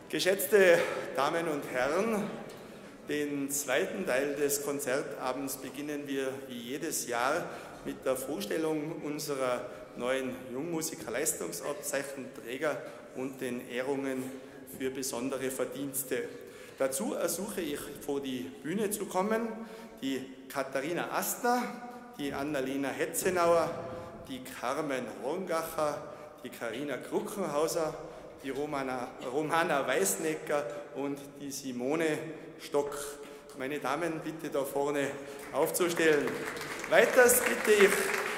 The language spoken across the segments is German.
Geschätzte Damen und Herren, den zweiten Teil des Konzertabends beginnen wir wie jedes Jahr mit der Vorstellung unserer neuen Jungmusiker-Leistungsabzeichenträger und den Ehrungen für besondere Verdienste. Dazu ersuche ich, vor die Bühne zu kommen, die Katharina Astner, die Annalena Hetzenauer, die Carmen Horngacher, die Carina Kruckenhauser, die Romana Weißnecker und die Simone Stock. Meine Damen, bitte da vorne aufzustellen. Weiters bitte ich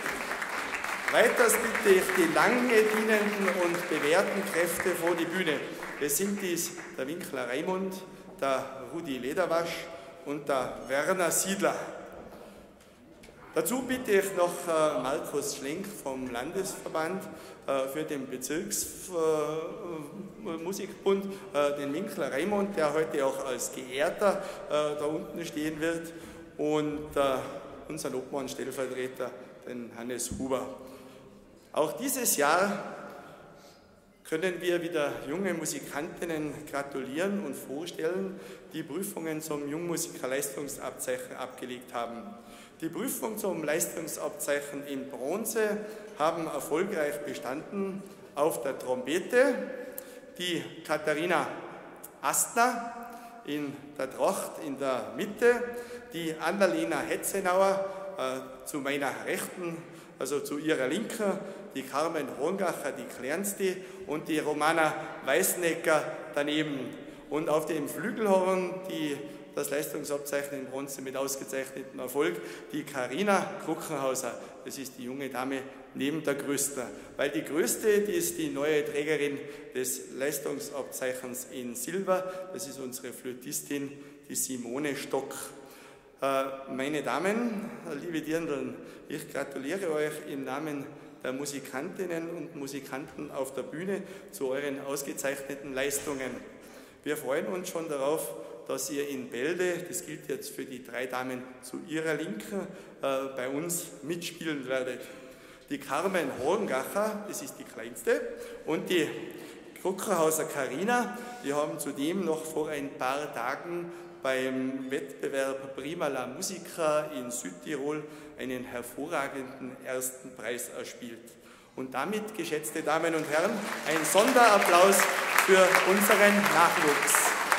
die lange dienenden und bewährten Kräfte vor die Bühne. Es sind dies der Winkler Raimund, der Rudi Lederwasch und der Werner Siedler. Dazu bitte ich noch Markus Schlenk vom Landesverband für den Bezirksmusikbund, den Winkler Raimund, der heute auch als Geehrter da unten stehen wird, und unseren Obmann-Stellvertreter, den Hannes Huber. Auch dieses Jahr können wir wieder junge Musikantinnen gratulieren und vorstellen, die Prüfungen zum Jungmusiker-Leistungsabzeichen abgelegt haben. Die Prüfung zum Leistungsabzeichen in Bronze haben erfolgreich bestanden auf der Trompete die Katharina Astner in der Tracht in der Mitte, die Annalena Hetzenauer zu meiner Rechten, also zu ihrer Linken, die Carmen Horngacher, die kleinste, und die Romana Weißnecker daneben. Und auf dem Flügelhorn, die das Leistungsabzeichen in Bronze mit ausgezeichnetem Erfolg, die Carina Kruckenhauser. Das ist die junge Dame neben der Größten. Weil die Größte, die ist die neue Trägerin des Leistungsabzeichens in Silber. Das ist unsere Flötistin, die Simone Stock. Meine Damen, liebe Dirndln, ich gratuliere euch im Namen der Musikantinnen und Musikanten auf der Bühne zu euren ausgezeichneten Leistungen. Wir freuen uns schon darauf, dass ihr in Bälde, das gilt jetzt für die drei Damen zu ihrer Linken, bei uns mitspielen werdet. Die Carmen Horngacher, das ist die kleinste, und die Kruckenhauser Carina, die haben zudem noch vor ein paar Tagen beim Wettbewerb Prima la Musica in Südtirol einen hervorragenden ersten Preis erspielt. Und damit, geschätzte Damen und Herren, ein Sonderapplaus für unseren Nachwuchs.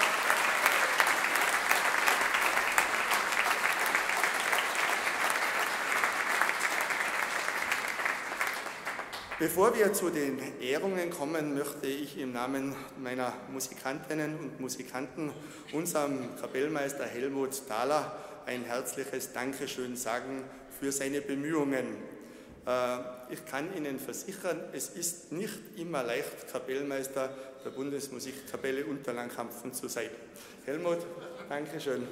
Bevor wir zu den Ehrungen kommen, möchte ich im Namen meiner Musikantinnen und Musikanten unserem Kapellmeister Helmut Thaler ein herzliches Dankeschön sagen für seine Bemühungen. Ich kann Ihnen versichern, es ist nicht immer leicht, Kapellmeister der Bundesmusikkapelle Unterlangkampfen zu sein. Helmut, Dankeschön.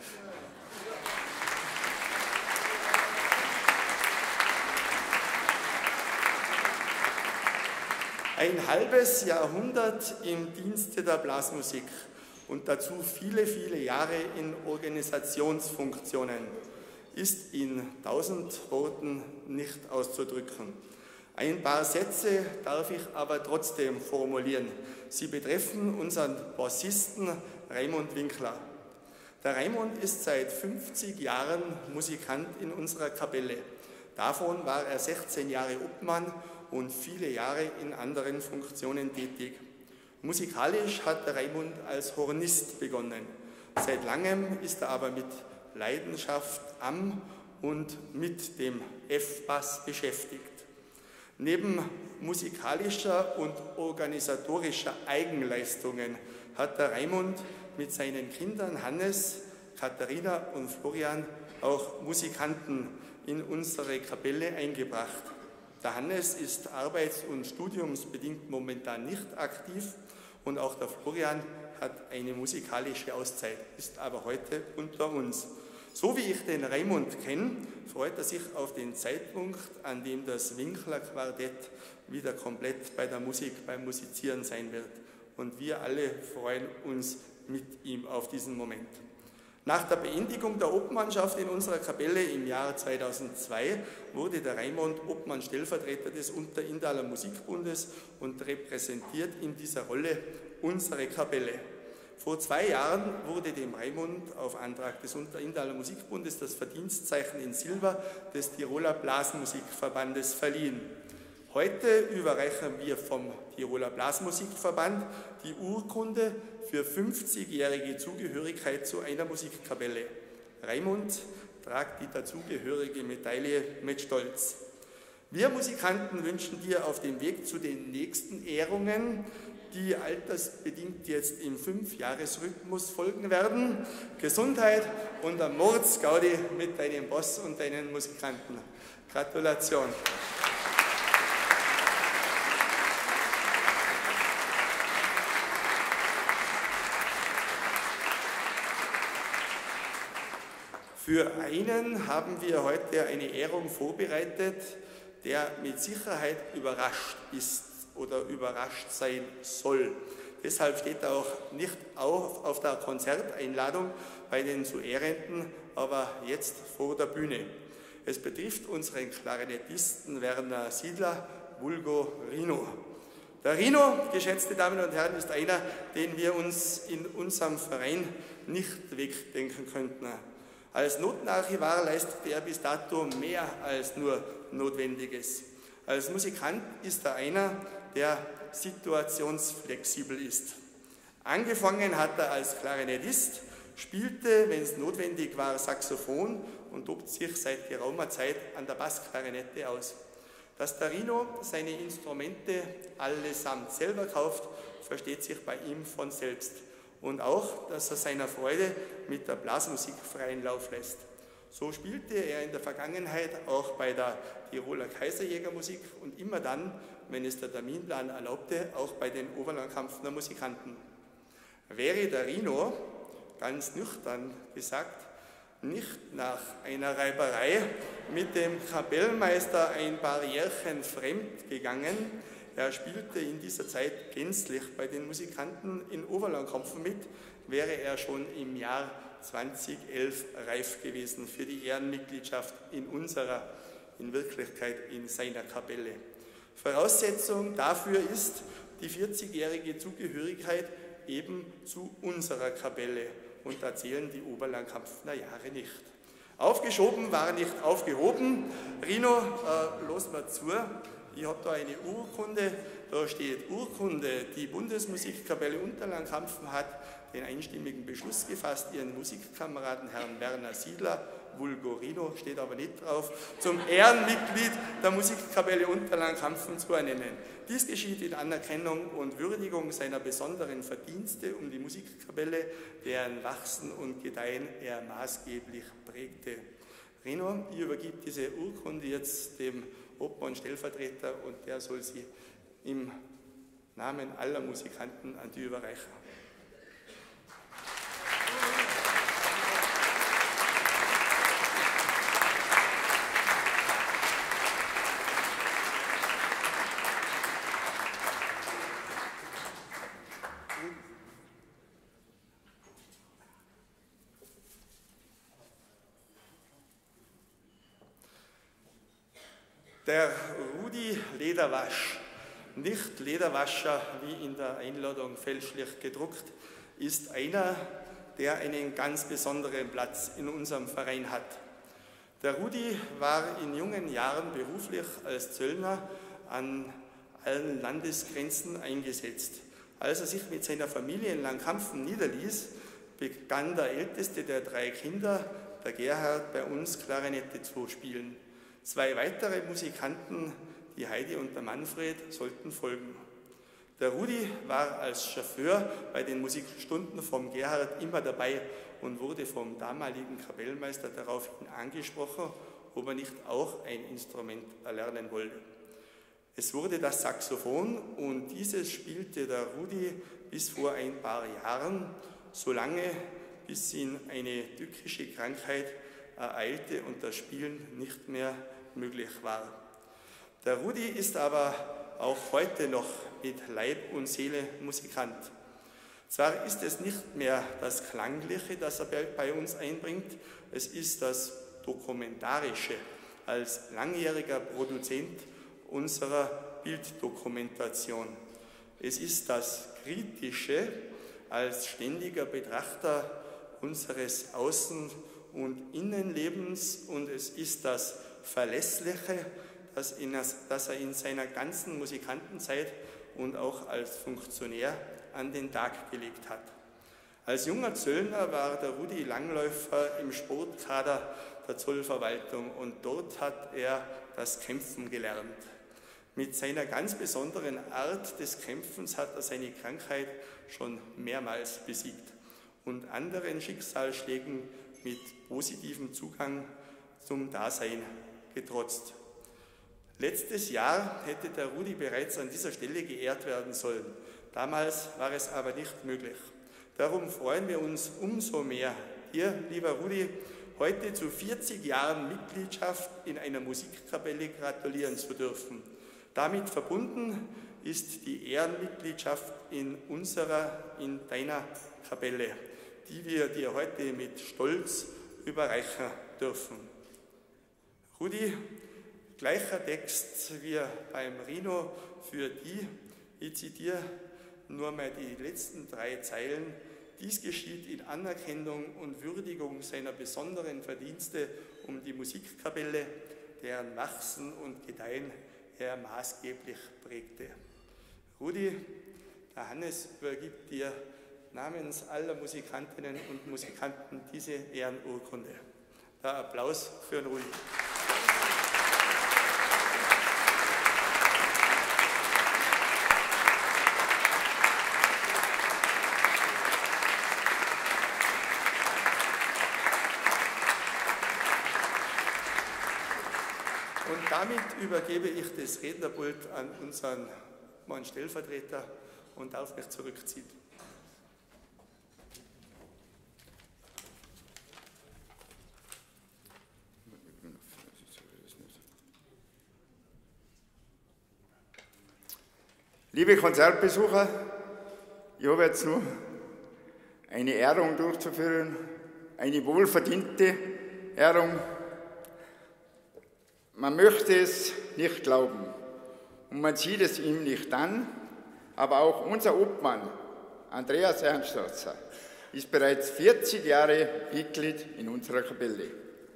Ein halbes Jahrhundert im Dienste der Blasmusik und dazu viele, viele Jahre in Organisationsfunktionen ist in 1000 Worten nicht auszudrücken. Ein paar Sätze darf ich aber trotzdem formulieren. Sie betreffen unseren Bassisten Raimund Winkler. Der Raimund ist seit 50 Jahren Musikant in unserer Kapelle. Davon war er 16 Jahre Obmann und viele Jahre in anderen Funktionen tätig. Musikalisch hat der Raimund als Hornist begonnen. Seit langem ist er aber mit Leidenschaft am und mit dem F-Bass beschäftigt. Neben musikalischer und organisatorischer Eigenleistungen hat der Raimund mit seinen Kindern Hannes, Katharina und Florian auch Musikanten in unsere Kapelle eingebracht. Der Hannes ist arbeits- und studiumsbedingt momentan nicht aktiv und auch der Florian hat eine musikalische Auszeit, ist aber heute unter uns. So wie ich den Raimund kenne, freut er sich auf den Zeitpunkt, an dem das Winkler Quartett wieder komplett bei der Musik, beim Musizieren sein wird. Und wir alle freuen uns mit ihm auf diesen Moment. Nach der Beendigung der Obmannschaft in unserer Kapelle im Jahr 2002 wurde der Raimund Obmann-Stellvertreter des Unterinntaler Musikbundes und repräsentiert in dieser Rolle unsere Kapelle. Vor 2 Jahren wurde dem Raimund auf Antrag des Unterindaler Musikbundes das Verdienstzeichen in Silber des Tiroler Blasmusikverbandes verliehen. Heute überreichen wir vom Tiroler Blasmusikverband die Urkunde für 50-jährige Zugehörigkeit zu einer Musikkapelle. Raimund tragt die dazugehörige Medaille mit Stolz. Wir Musikanten wünschen dir auf dem Weg zu den nächsten Ehrungen, die altersbedingt jetzt im 5-Jahres-Rhythmus folgen werden, Gesundheit und am Mordsgaudi mit deinem Boss und deinen Musikanten. Gratulation! Für einen haben wir heute eine Ehrung vorbereitet, der mit Sicherheit überrascht ist oder überrascht sein soll. Deshalb steht er auch nicht auf der Konzerteinladung bei den zu Ehrenden, aber jetzt vor der Bühne. Es betrifft unseren Klarinettisten Werner Siedler, vulgo Rino. Der Rino, geschätzte Damen und Herren, ist einer, den wir uns in unserem Verein nicht wegdenken könnten. Als Notenarchivar leistet er bis dato mehr als nur Notwendiges. Als Musikant ist er einer, der situationsflexibel ist. Angefangen hat er als Klarinettist, spielte, wenn es notwendig war, Saxophon und tobt sich seit geraumer Zeit an der Bassklarinette aus. Dass der Rino seine Instrumente allesamt selber kauft, versteht sich bei ihm von selbst. Und auch, dass er seiner Freude mit der Blasmusik freien Lauf lässt. So spielte er in der Vergangenheit auch bei der Tiroler Kaiserjägermusik und immer dann, wenn es der Terminplan erlaubte, auch bei den Oberlandkampfner Musikanten. Wäre der Rino, ganz nüchtern gesagt, nicht nach einer Reiberei mit dem Kapellmeister ein paar Jährchen fremd gegangen, er spielte in dieser Zeit gänzlich bei den Musikanten in Oberlandkampfen mit, wäre er schon im Jahr 2011 reif gewesen für die Ehrenmitgliedschaft in Wirklichkeit in seiner Kapelle. Voraussetzung dafür ist die 40-jährige Zugehörigkeit eben zu unserer Kapelle und da zählen die Oberlandkampfner Jahre nicht. Aufgeschoben war nicht aufgehoben. Rino, los mal zu. Ich habe da eine Urkunde, da steht Urkunde, die Bundesmusikkapelle Unterlandkampfen hat den einstimmigen Beschluss gefasst, ihren Musikkameraden Herrn Werner Siedler, vulgo Rino, steht aber nicht drauf, zum Ehrenmitglied der Musikkapelle Unterlandkampfen zu ernennen. Dies geschieht in Anerkennung und Würdigung seiner besonderen Verdienste um die Musikkapelle, deren Wachsen und Gedeihen er maßgeblich prägte. Rino, ich übergebe diese Urkunde jetzt dem Obmann-Stellvertreter und der soll sie im Namen aller Musikanten an die überreichen. Der Rudi Lederwasch, nicht Lederwascher wie in der Einladung fälschlich gedruckt, ist einer, der einen ganz besonderen Platz in unserem Verein hat. Der Rudi war in jungen Jahren beruflich als Zöllner an allen Landesgrenzen eingesetzt. Als er sich mit seiner Familie in Langkampfen niederließ, begann der älteste der 3 Kinder, der Gerhard, bei uns Klarinette zu spielen. 2 weitere Musikanten, die Heidi und der Manfred, sollten folgen. Der Rudi war als Chauffeur bei den Musikstunden vom Gerhard immer dabei und wurde vom damaligen Kapellmeister daraufhin angesprochen, ob er nicht auch ein Instrument erlernen wollte. Es wurde das Saxophon und dieses spielte der Rudi bis vor ein paar Jahren, so lange, bis ihn eine tückische Krankheit ereilte und das Spielen nicht mehr möglich war. Der Rudi ist aber auch heute noch mit Leib und Seele Musikant. Zwar ist es nicht mehr das Klangliche, das er bei uns einbringt, es ist das Dokumentarische als langjähriger Produzent unserer Bilddokumentation. Es ist das Kritische, als ständiger Betrachter unseres Außen- und Innenlebens, und es ist das Verlässliche, das er in seiner ganzen Musikantenzeit und auch als Funktionär an den Tag gelegt hat. Als junger Zöllner war der Rudi Langläufer im Sportkader der Zollverwaltung und dort hat er das Kämpfen gelernt. Mit seiner ganz besonderen Art des Kämpfens hat er seine Krankheit schon mehrmals besiegt und anderen Schicksalsschlägen mit positivem Zugang zum Dasein getrotzt. Letztes Jahr hätte der Rudi bereits an dieser Stelle geehrt werden sollen. Damals war es aber nicht möglich. Darum freuen wir uns umso mehr, dir, lieber Rudi, heute zu 40 Jahren Mitgliedschaft in einer Musikkapelle gratulieren zu dürfen. Damit verbunden ist die Ehrenmitgliedschaft in deiner Kapelle, die wir dir heute mit Stolz überreichen dürfen. Rudi, gleicher Text wie beim Rino für die, ich zitiere nur mal die letzten 3 Zeilen. Dies geschieht in Anerkennung und Würdigung seiner besonderen Verdienste um die Musikkapelle, deren Wachsen und Gedeihen er maßgeblich prägte. Rudi, der Hannes übergibt dir namens aller Musikantinnen und Musikanten diese Ehrenurkunde. Der Applaus für den Rudi. Und damit übergebe ich das Rednerpult an unseren Stellvertreter und darf mich zurückziehen. Liebe Konzertbesucher, ich habe jetzt nur eine Ehrung durchzuführen, eine wohlverdiente Ehrung. Man möchte es nicht glauben und man sieht es ihm nicht an, aber auch unser Obmann, Andreas Ernstratzer, ist bereits 40 Jahre Mitglied in unserer Kapelle.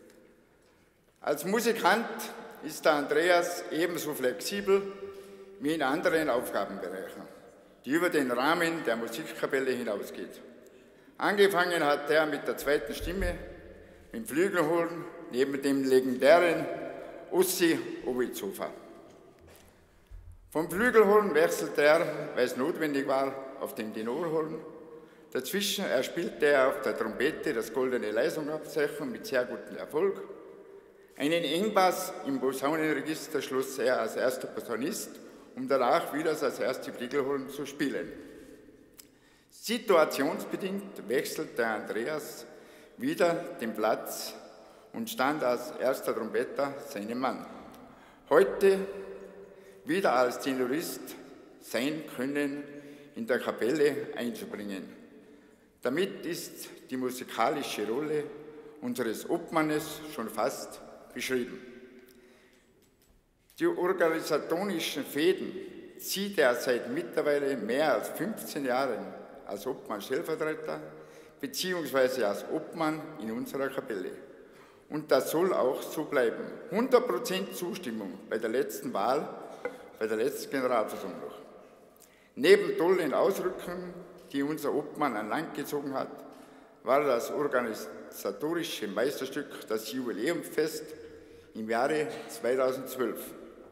Als Musikant ist der Andreas ebenso flexibel wie in anderen Aufgabenbereichen, die über den Rahmen der Musikkapelle hinausgeht. Angefangen hat er mit der zweiten Stimme, mit dem Flügelhorn, neben dem legendären Ossi Ovizofa. Vom Flügelhorn wechselte er, weil es notwendig war, auf den Tenorhorn. Dazwischen erspielte er auf der Trompete das goldene Leistungsabzeichen mit sehr gutem Erfolg. Einen Engbass im Posaunenregister schloss er als erster Posaunist, um danach wieder das erste Flügelhorn zu spielen. Situationsbedingt wechselte Andreas wieder den Platz und stand als erster Trompeter seinem Mann. Heute wieder als Tenorist sein Können in der Kapelle einzubringen. Damit ist die musikalische Rolle unseres Obmannes schon fast beschrieben. Die organisatorischen Fäden zieht er seit mittlerweile mehr als 15 Jahren als Obmann-Stellvertreter bzw. als Obmann in unserer Kapelle. Und das soll auch so bleiben. 100% Zustimmung bei der letzten Wahl, bei der letzten Generalversammlung. Neben tollen Ausrückungen, die unser Obmann an Land gezogen hat, war das organisatorische Meisterstück das Jubiläumsfest im Jahre 2012.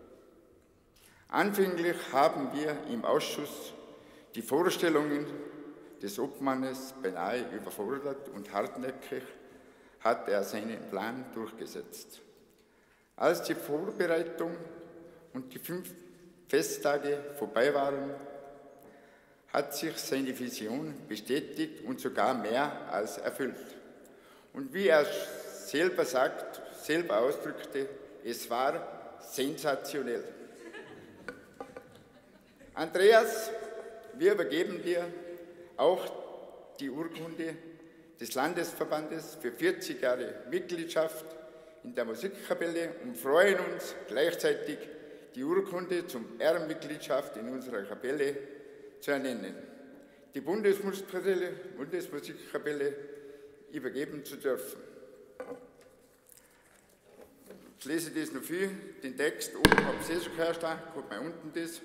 Anfänglich haben wir im Ausschuss die Vorstellungen des Obmannes beinahe überfordert und hartnäckig hat er seinen Plan durchgesetzt. Als die Vorbereitung und die 5 Festtage vorbei waren, hat sich seine Vision bestätigt und sogar mehr als erfüllt. Und wie er selber ausdrückte, es war sensationell. Andreas, wir übergeben dir auch die Urkunde des Landesverbandes für 40 Jahre Mitgliedschaft in der Musikkapelle und freuen uns gleichzeitig, die Urkunde zum Ehrenmitgliedschaft in unserer Kapelle zu ernennen. die Bundesmusikkapelle übergeben zu dürfen. Ich lese das noch viel, den Text oben habe ich schon gehört, guck mal unten das.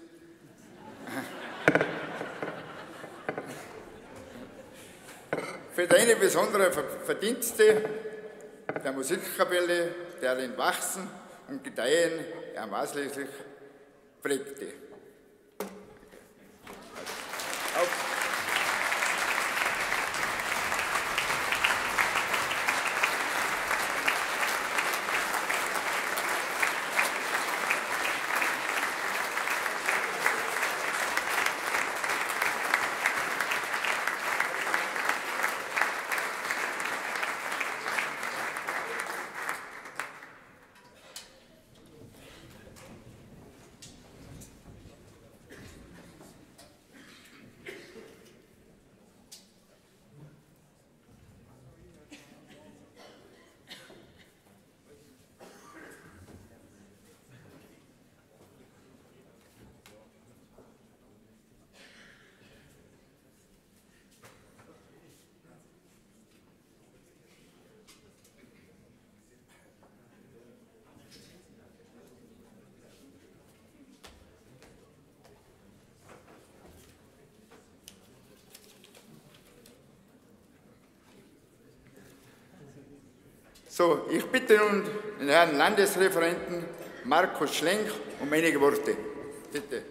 Für deine besonderen Verdienste der Musikkapelle, deren Wachsen und Gedeihen er maßgeblich prägte. So, ich bitte nun den Herrn Landesreferenten Markus Schlenk um einige Worte. Bitte.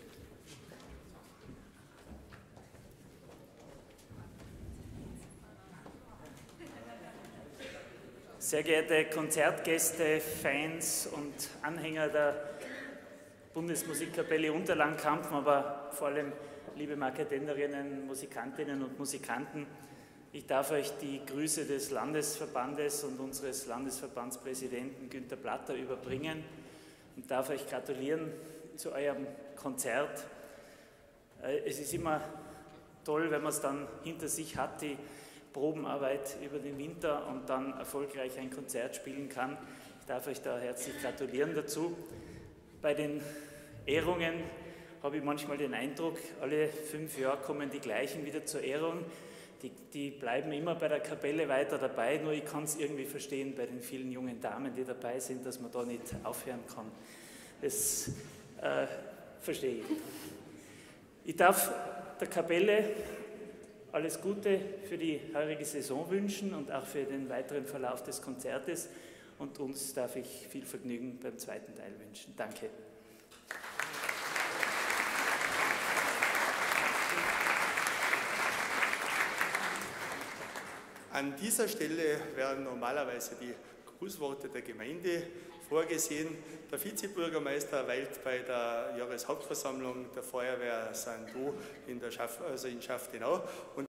Sehr geehrte Konzertgäste, Fans und Anhänger der Bundesmusikkapelle Unterlandkampen, aber vor allem liebe Marketenderinnen, Musikantinnen und Musikanten, ich darf euch die Grüße des Landesverbandes und unseres Landesverbandspräsidenten Günter Platter überbringen und darf euch gratulieren zu eurem Konzert. Es ist immer toll, wenn man es dann hinter sich hat, die Probenarbeit über den Winter und dann erfolgreich ein Konzert spielen kann. Ich darf euch da herzlich gratulieren dazu. Bei den Ehrungen habe ich manchmal den Eindruck, alle 5 Jahre kommen die gleichen wieder zur Ehrung. Die bleiben immer bei der Kapelle weiter dabei, nur ich kann es irgendwie verstehen bei den vielen jungen Damen, die dabei sind, dass man da nicht aufhören kann. Das verstehe ich. Ich darf der Kapelle alles Gute für die heurige Saison wünschen und auch für den weiteren Verlauf des Konzertes, und uns darf ich viel Vergnügen beim zweiten Teil wünschen. Danke. An dieser Stelle werden normalerweise die Grußworte der Gemeinde vorgesehen. Der Vizebürgermeister weilt bei der Jahreshauptversammlung der Feuerwehr St. Do in Schaftenau. Und